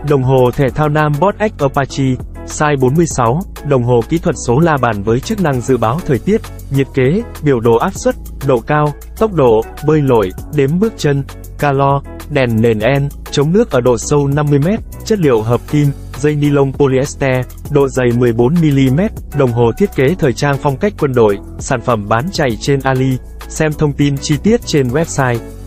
Đồng hồ thể thao Nam Boss X Apache, size 46, đồng hồ kỹ thuật số la bàn với chức năng dự báo thời tiết, nhiệt kế, biểu đồ áp suất, độ cao, tốc độ, bơi lội, đếm bước chân, calo, đèn nền en, chống nước ở độ sâu 50m, chất liệu hợp kim, dây ni lông polyester, độ dày 14mm, đồng hồ thiết kế thời trang phong cách quân đội, sản phẩm bán chạy trên Ali, xem thông tin chi tiết trên website.